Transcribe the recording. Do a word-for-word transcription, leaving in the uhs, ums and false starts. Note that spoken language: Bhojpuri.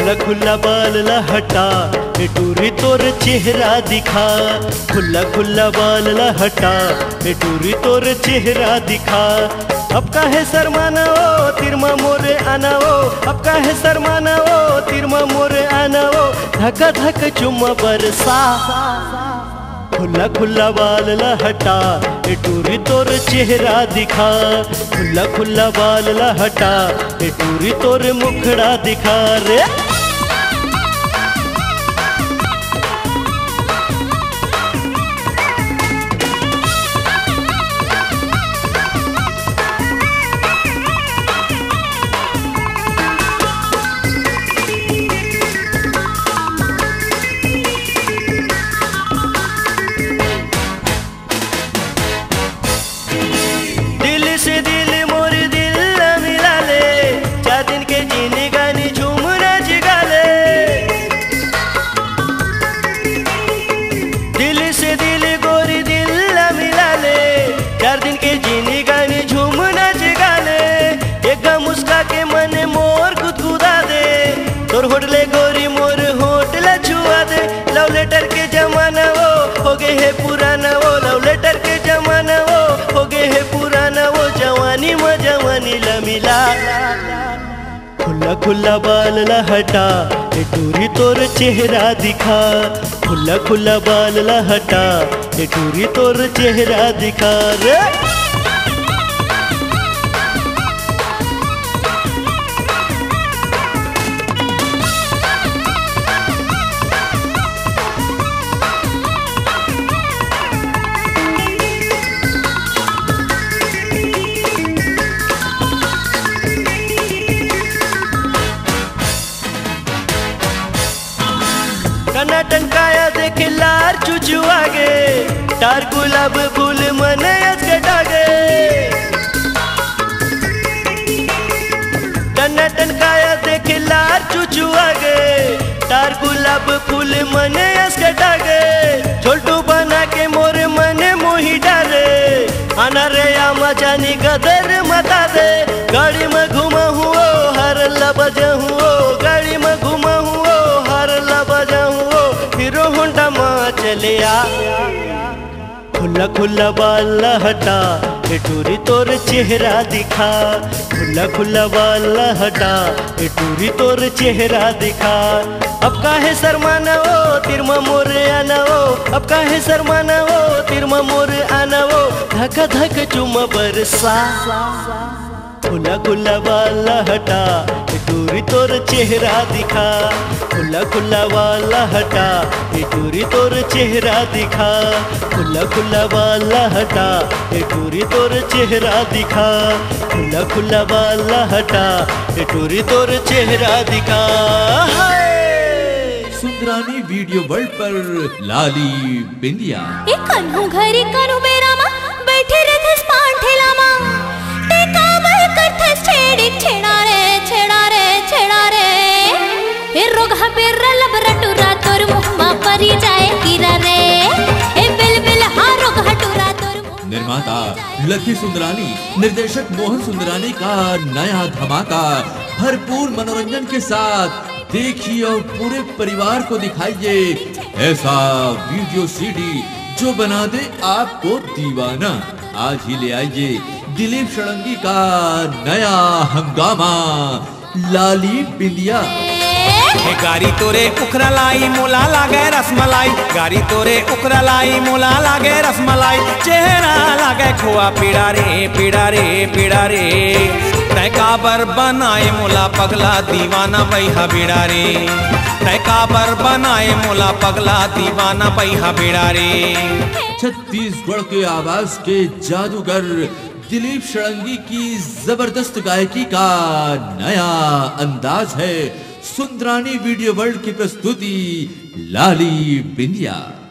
खुला खुला बाल लहटा ए टूरी तोर चेहरा दिखा। खुला खुला बाल लहटा ए टूरी तोर चेहरा दिखा। अब काहे शर्माना ओ तिरमा मोरे आना ओ, अब काहे शर्माना ओ तिरमा मोरे आना ओ, धक्का धक चुम्मा बरसा। खुला खुला बाल लहटा ए टूरी तोर चेहरा दिखा। खुला खुला बाल लहटा ए टूरी तोर मुखड़ा दिखा रे। से दिल मोर दिल मिला ले, चार दिन के जीने गानी झूम नाच गाले। दिल से दिल गोरी दिल मिला ले, चार दिन के जीने गानी झूम नाच गाले। एक मुस्का के मन मोर गुदगुदा दे, तोर होटले गोरी मोर होटला छुआ दे। लव लेटर के जमाना वो हो गए है पुराना, वो लव लेटर के जमाना वो हो गए है पुराना, वो जवानी में जवानी लमिला। खुला खुला बाल लहटा ए टूरी तोर चेहरा दिखा। खुला खुला बाल लहटा ए टूरी तोर चेहरा दिखा रे। कना टनकाया देख लार चुचू आगे, टार गुलाब फूल मने कटागे। कना टनकाया देख लार चुचू आगे, टार गुलाब फूल मने कटागे। छोटू बना के मोर मने मोही डाले, आना रे आमा जानी गदर मता दे। गाड़ी में घुमा हुओ हर लबजा हुओ, गाड़ी में घुमा हुओ हर लबजा हुओ, हीरो होंडा माँ चले आ। खुला खुला बाल लहटा ए टूरी तोर चेहरा दिखा। खुला खुला बाल लहटा ए टूरी तोर चेहरा दिखा। अब काहे शर्माना ओ तिरमा मोरे आना ओ, अब काहे शर्माना ओ तिरमा मोरे आना ओ, धक धक चुम्मा बरसा। खुला खुला बाल लहटा ए टूरी तोर चेहरा दिखा। खुला खुला बाल लहटा ए टूरी तोर चेहरा दिखा। खुला खुला बाल लहटा ए टूरी तोर चेहरा दिखा। खुला खुला बाल लहटा ए टूरी तोर चेहरा दिखा। सुंदरानी वीडियो वर्ल्ड पर लाली बिंदिया। ए कन्हू घरी कनु बेरा मा बैठे रे थस पांठेला मा, ते काबर करथस छेड़ी छेड़ा रे छेड़ा रे छेड़ा रे। ए रोगा पेरा लबरटुरा तोर मुहमा परी जाए कीरा रे। ए बिल बिल हा रोगा टुरा तोर मुहमा। निर्माता लकी सुंदरानी, निर्देशक मोहन सुंदरानी का नया धमाका भरपूर मनोरंजन के साथ देखिए और पूरे परिवार को दिखाइए ऐसा वीडियो सीडी जो बना दे आपको दीवाना। आज ही ले आइए दिलीप षडंगी का नया हंगामा लाली बिंदिया। गारी तोरे उखरा लाई मोला लागे रसमलाई, गारी तोरे उखरा लाई मोला लागे रसमलाई। चेहरा लागे खोआ पीड़ा रे पीड़ा रे पीड़ा रे। तय काबर बनाए मोला पगला दीवाना बैहा बिड़ा रे। तय काबर बनाए मोला पगला दीवाना बैहा बिड़ा रे। छत्तीसगढ़ के आवाज के जादूगर दिलीप षडंगी की जबरदस्त गायकी का नया अंदाज है सुंदरानी वीडियो वर्ल्ड की प्रस्तुति लाली बिंदिया।